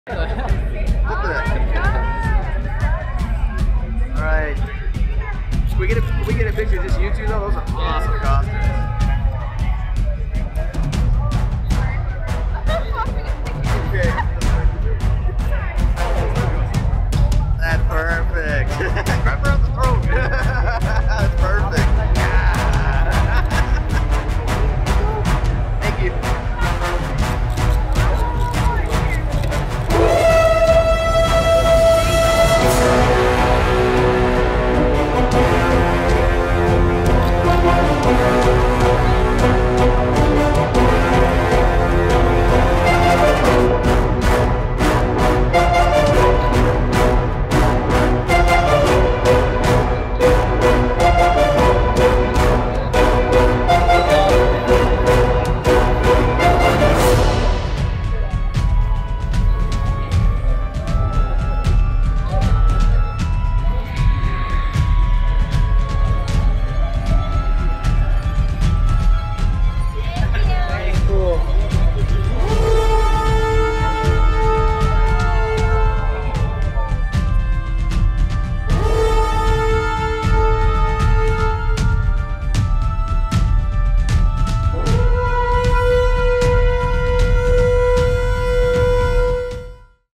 Look at that. Alright. Can we get a picture of just you two though? Those are awesome costumes. Okay.